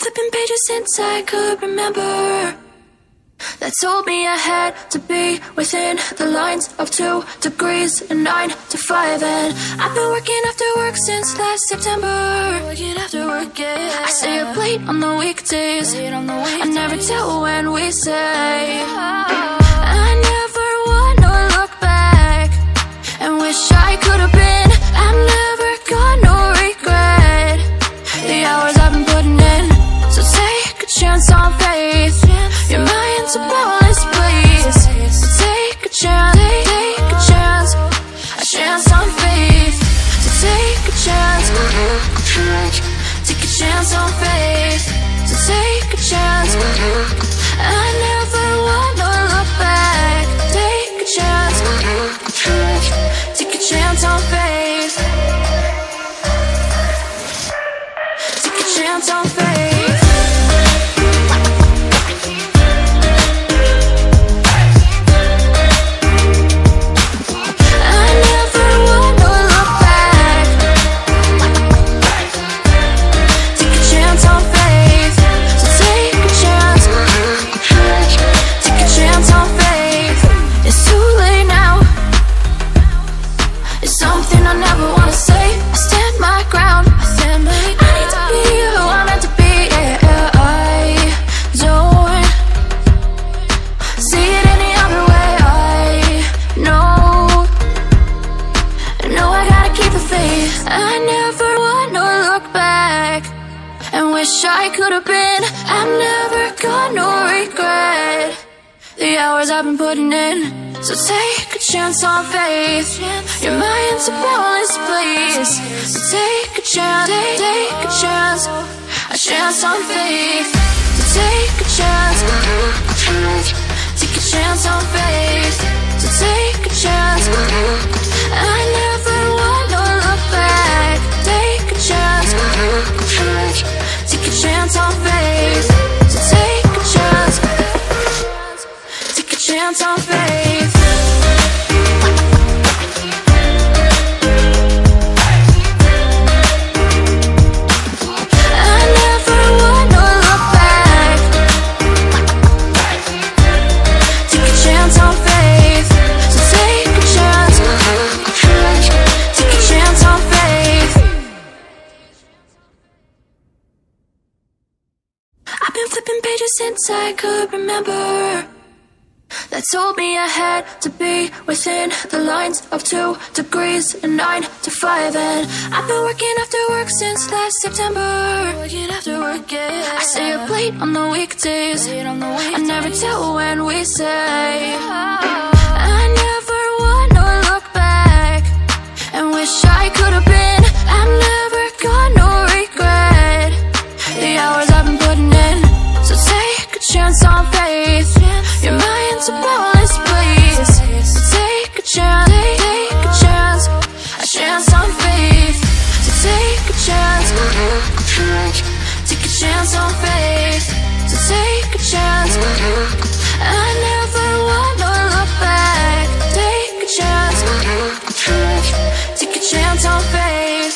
flipping pages since I could remember, that told me I had to be within the lines of 2 degrees and 9 to 5. And I've been working after work since last September. Working after work, yeah. I stay up late on the weekdays. I never tell when we say. I never wanna look back and wish I could have been. I've never got no regret. The hours I've been putting in, so take a chance on faith. Your mind's a boundless place. So take a chance, take a chance, a chance on faith. So take a chance, take a chance on faith. So take a chance. I never wanna look back. Take a chance, take a chance on faith. Take a chance on faith. I could have been. I've never got no regret. The hours I've been putting in, so take a chance on faith. Your mind's a boundless place. So take a chance, take a chance, a chance on faith. So take a chance, take a chance on faith. So take a chance. I never wanna look back. Take a chance, take a chance on faith. So take a chance, take a chance on faith. I never wanna look back. Take a chance on faith. So take a chance, take a chance on faith. I've been flipping pages since I could remember, that told me I had to be within the lines of 2 degrees and 9 to 5. And I've been working after work since last September. Working after work, yeah. I stay up late on the weekdays. I never tell when we say. I never wanna look back and wish I could have been. I've never got no regret. The hours I've been putting in, so take a chance on faith. Your mind's a boundless place. So take a chance, take a chance, a chance on faith. So take a chance, take a chance on faith. So take a chance. I never wanna look back. Take a chance, take a chance on faith.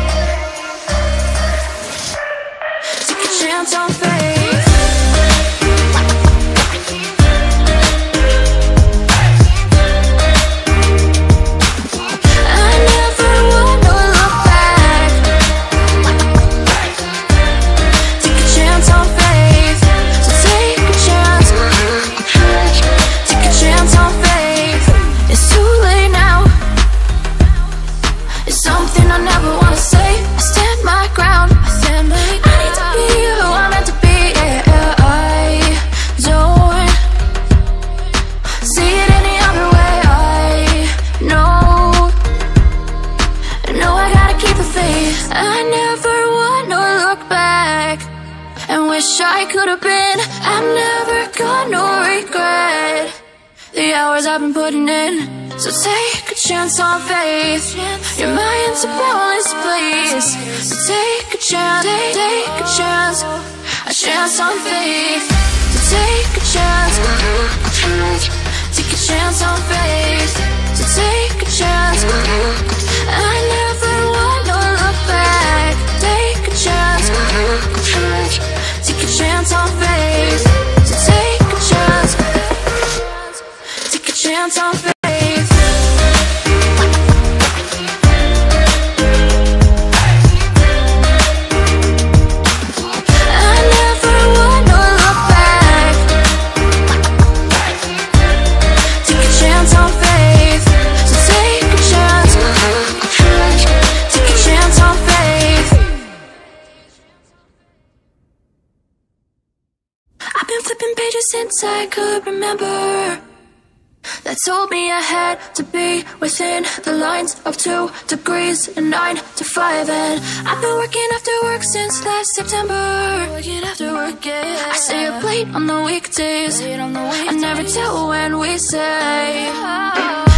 Take a chance on faith. I never wanna look back and wish I could have been. I've never got no regret. The hours I've been putting in, so take a chance on faith. Your mind's a boundless place. So take a chance, take a chance, a chance on faith. So take a chance, take a chance on faith. So take a chance. I never wanna look back. Take a chance, take chance on faith. So take a chance. Take a chance on faith. Flipping pages since I could remember, that told me I had to be within the lines of 2 degrees and 9 to 5. And I've been working after work since last September. Working after work, yeah. I stay up late on the weekdays. I never tell when we say